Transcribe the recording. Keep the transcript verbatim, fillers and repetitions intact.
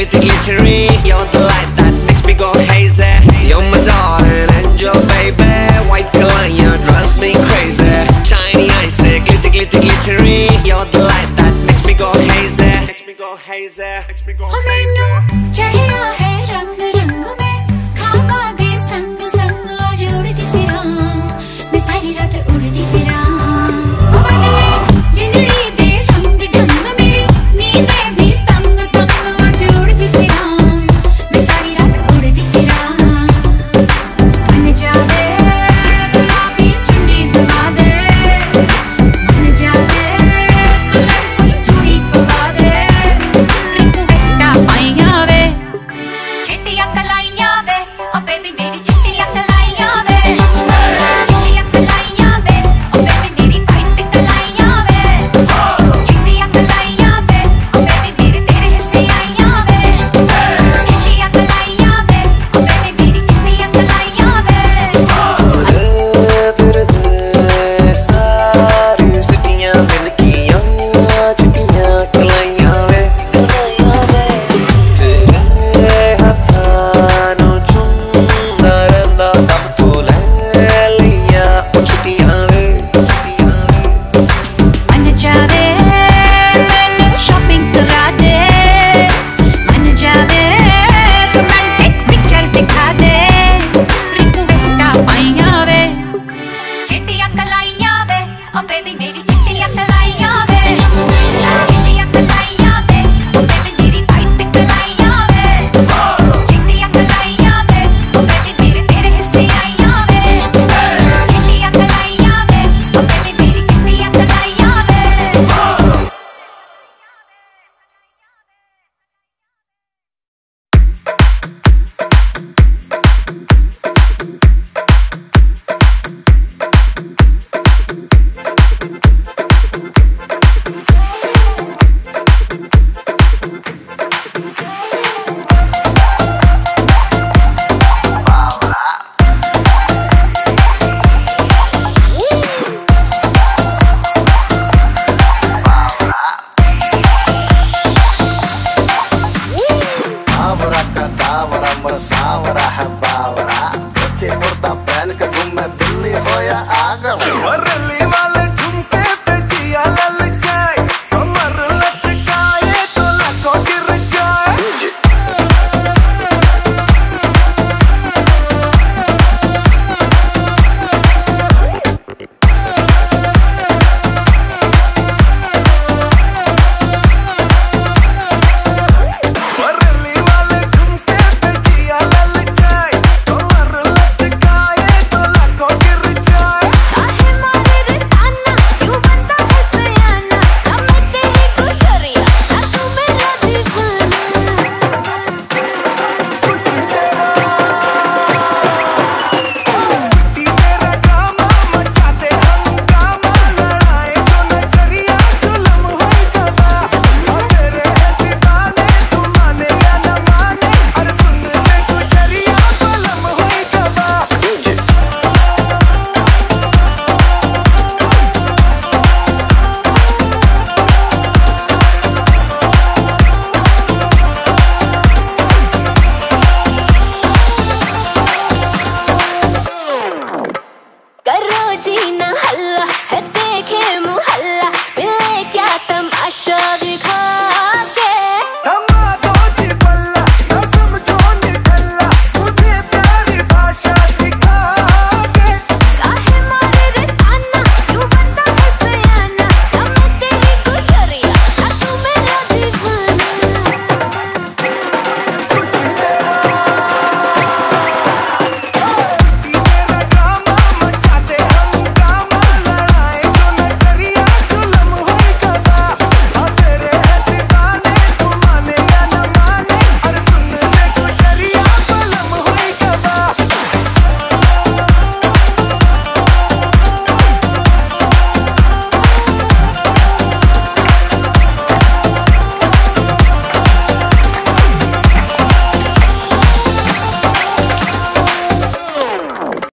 glitter, glittery. You're the light that makes me go hazy. You're my darling angel, baby. White color, you drives me crazy. Shiny eyes, glitter, glitter, glittery. You're the light that makes me go hazy. Makes me go hazy. Makes me go hazy. चढ़िया है रंग रंग में खाबा दे संग संग आज उड़ती फिरां मैं सारी रात उड़ती फिरां जिंदड़ी दे रंग ढंग मेरी नींदें भी तंग तंग आज उड़ती फिरां मैं सारी रात उड़ती फिरां मन जावे गुलाबी चुन्नी दबा दे मन जावे कलरफुल चूड़ी पवा दे रिक्वेस्ट पाइया वे चिट्टियां कलाइयां वे ओ बेबी मेरी चिट्टियां कलाइयां वे चिट्टियां कलाइयां वे ओ बेबी मेरी वाइट कलाइयां वे चिट्टियां कलाइयां वे ओ बेबी मेरे तेरे हिस्से आइयां वे चिट्टियां कलाइयां वे ओ बेबी मेरी चिट्टियां कलाइयां वे फिर दे सारी सिटियां मिलकियां चिट्टियां कलाइयां वे कलाइयां वे तेरे हत्थां नूं चुम्मदा रहिंदा दम तू लै लियां ओ चिट्टियां वे चिट्टियां वे मन जावे मैनू शॉपिंग करा दे मन जावे रोमांटिक पिक्चर दिखा दे रिक्वेस्ट पाइया वे चिट्टियां कलाइयां वे ओ बेबी मेरी चिट्टियां कलाइयां वे चिट्टियां कलाइयां वे ओ बेबी मेरी वाइट कलाइयां वे चिट्टियां कलाइयां वे ओ बेबी मेरे तेरे हिस्से आइयां वे चिट्टियां कलाइयां वे ओ बेबी मेरी चिट्टियां कलाइयां वे Abra cadabra, masabra,